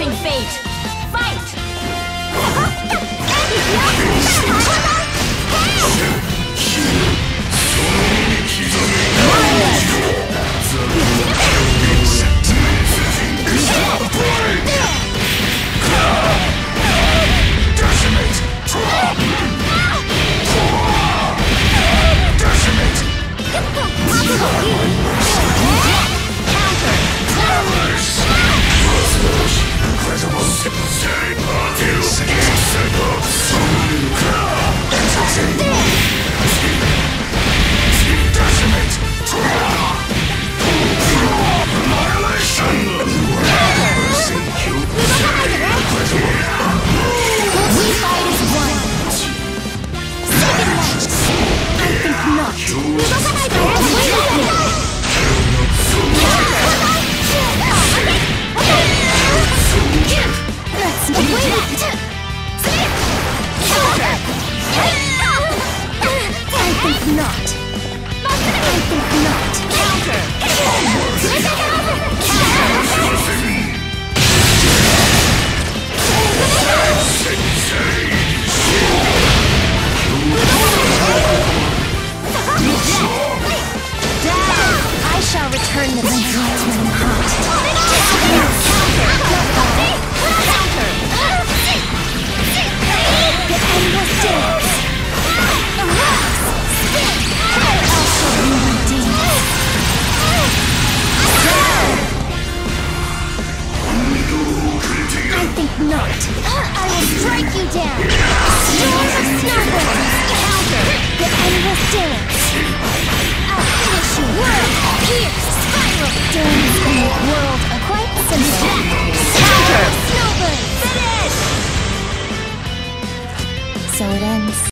Crushing fate! Fight! Return the blades when I'm hot. The endless dance. I'll show you my dance. I think not. I will strike you down. Storm of Snowbirds. Counter. The endless dance. I'll finish you. World pierce. Spiral. Dance in the world are quite simple. Counter. Snowbirds. Finish. So it ends.